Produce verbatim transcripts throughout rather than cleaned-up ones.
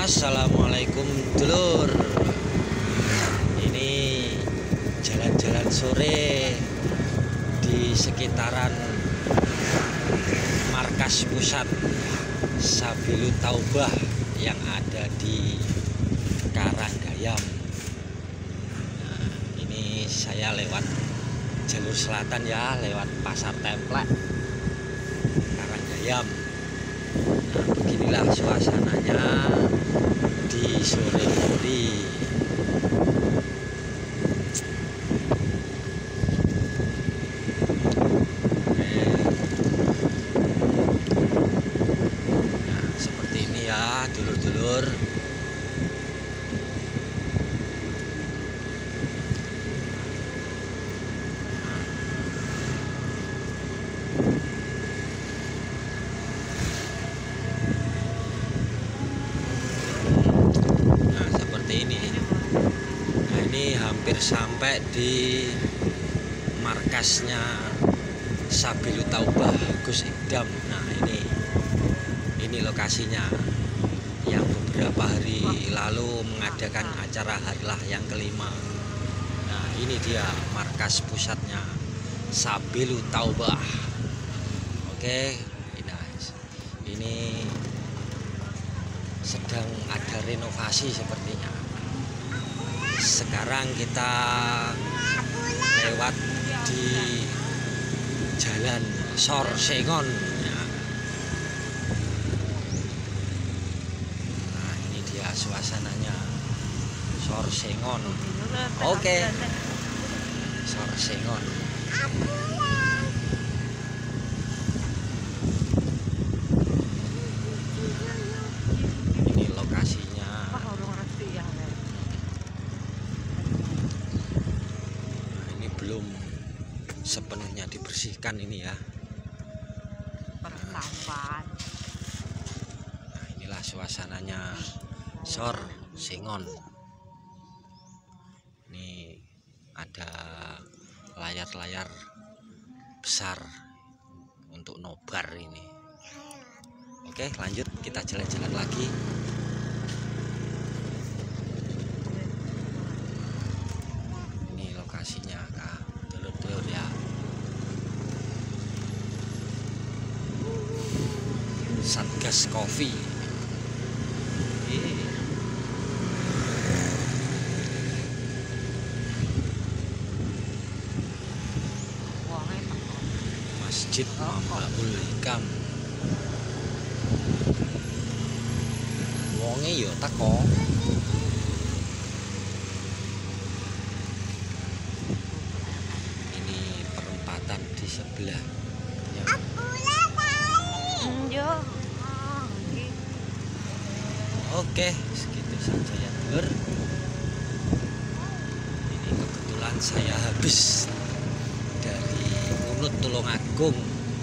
Assalamualaikum dulur. Ini jalan-jalan sore di sekitaran markas pusat Sabilul Taubah yang ada di Karanggayam. Nah, ini saya lewat jalur selatan ya, lewat Pasar Templek Karanggayam. Nah, beginilah suasananya di sore hari. Nah, seperti ini ya dulur-dulur. Ini nah ini hampir sampai di markasnya Sabilul Taubah Gus Idam. Nah ini ini lokasinya yang beberapa hari lalu mengadakan acara harlah yang kelima. Nah ini dia markas pusatnya Sabilul Taubah. Oke, ini sedang ada renovasi sepertinya. Sekarang kita lewat di jalan Sor Sengon. Nah ini dia suasananya Sor Sengon. Oke, Sor Sengon. Belum sepenuhnya dibersihkan ini ya. Nah, inilah suasananya Sor Sengon. Ini ada layar-layar besar untuk nobar ini. Oke, lanjut kita jalan-jalan lagi. Ini lokasinya kak. Dulur-dulur ya. Satgas Kopi. Masjid Mambaul Hikam. Wonge yo teko. Di sebelah ya. Oke, segitu saja ya dulur. Ini kebetulan saya habis dari Unut Tulungagung,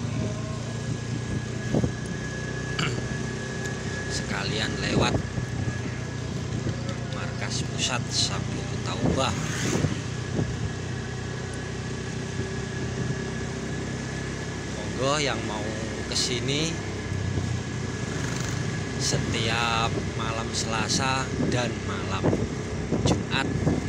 sekalian lewat markas pusat Sabilul Taubah. Yang mau kesini setiap malam Selasa dan malam Jumat.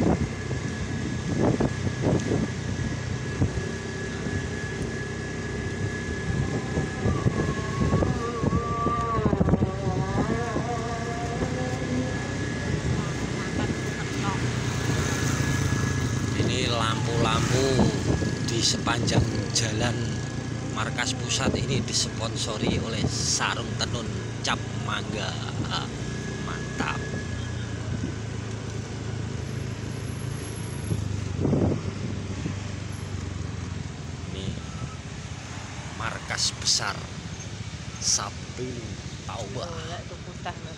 Ini lampu-lampu di sepanjang jalan markas pusat ini disponsori oleh Sarung Tenun Cap Mangga. Mantap. Ini markas besar Sabilul Taubah.